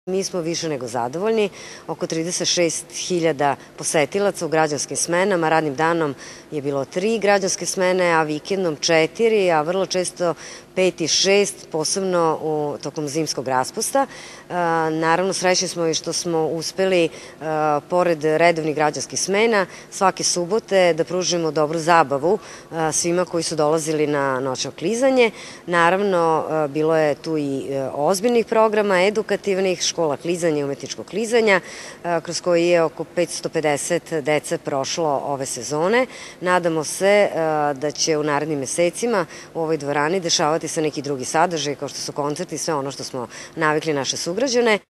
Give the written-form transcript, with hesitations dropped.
Mi smo više nego zadovoljni, oko 36.000 posetilaca u građanskim smenama, radnim danom je bilo 3 građanske smene, a vikendom 4, a vrlo često 5 i 6, posebno tokom zimskog raspusta. Naravno, srećni smo i što smo uspeli, pored redovnih građanskih smena, svake subote da pružimo dobru zabavu svima koji su dolazili na noćno klizanje. Naravno, bilo je tu i ozbiljnih programa, edukativnih, škola klizanja i umetničkog klizanja, kroz koji je oko 550 dece prošlo ove sezone. Nadamo se da će u narednim mesecima u ovoj dvorani dešavati se neki drugi sadržaj, kao što su koncerti i sve ono što smo navikli naše sugrađane.